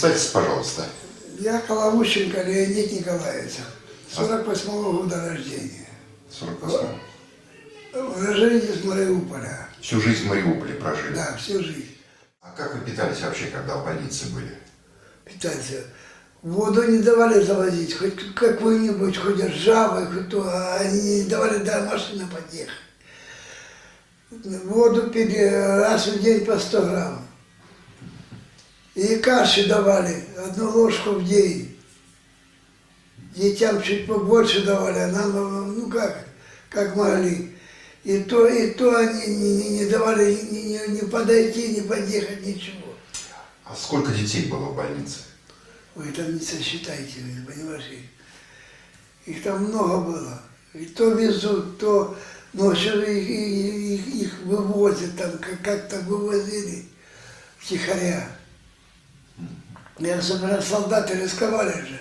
Представьтесь, пожалуйста. Я Коломущенко Леонид Николаевич, 48-го года рождения. 48. Уроженец из Мариуполя. Всю жизнь в Мариуполе прожили? Да, всю жизнь. А как вы питались вообще, когда в больнице были? Питаться. Воду не давали завозить, хоть какую-нибудь, хоть ржавую, хоть то, а они не давали до машины подъехать. Воду пили раз в день по 100 грамм. И каши давали, 1 ложку в день. Детям чуть побольше давали, а нам, ну как могли. И то они не давали ни подойти, ни подъехать, ничего. А сколько детей было в больнице? Вы там не сосчитайте, вы понимаете? Их там много было. И то везут, то ночью их вывозят, там как-то вывозили втихаря. И особенно солдаты рисковали же.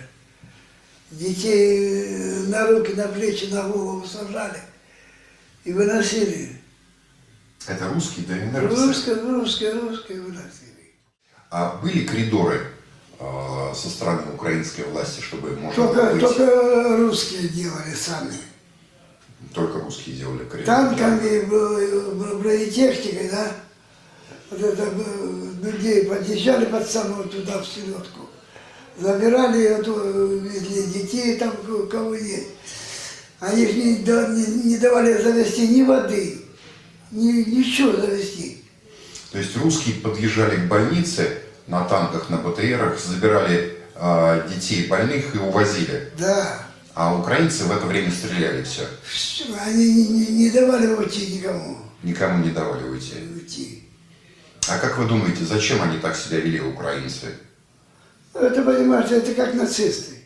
Детей на руки, на плечи, на голову сажали и выносили. Это русские ДНРовцы? Русские выносили. А были коридоры со стороны украинской власти, чтобы можно было выйти? Только русские делали сами. Только русские делали коридоры? Танками, бронетехникой, да? Вот это людей подъезжали под самую туда, в селедку. Забирали эту, везли детей, там кого есть. Они же не давали завести ни воды, ничего завести. То есть русские подъезжали к больнице на танках, на БТРах, забирали детей больных и увозили? Да. А украинцы в это время стреляли все? Они не давали уйти никому. Никому не давали уйти? Уйти. А как вы думаете, зачем они так себя вели, украинцы? Это, понимаете, это как нацисты.